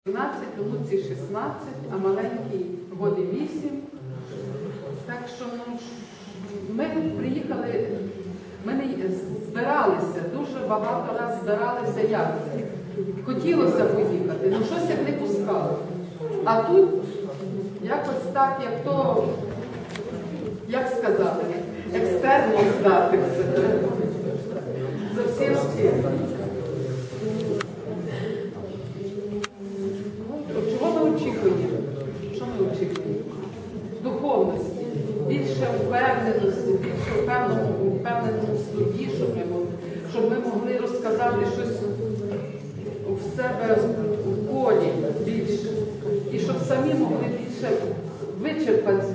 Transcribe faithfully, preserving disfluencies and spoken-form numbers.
дванадцять, Луці шістнадцять, а маленький годи вісім. Так що ну, ми приїхали, ми не збиралися, дуже багато разів збиралися як. Хотілося поїхати, але щось як не пускало. А тут якось так, як то, як сказати, екстерно здатися. Зовсім всі. Чого ми очікуємо? Що ми очікуємо? Духовності, більше впевненості, більше впевненому, впевненому в собі, щоб ми, могли, щоб ми могли розказати щось в себе в полі більше. І щоб самі могли більше вичерпати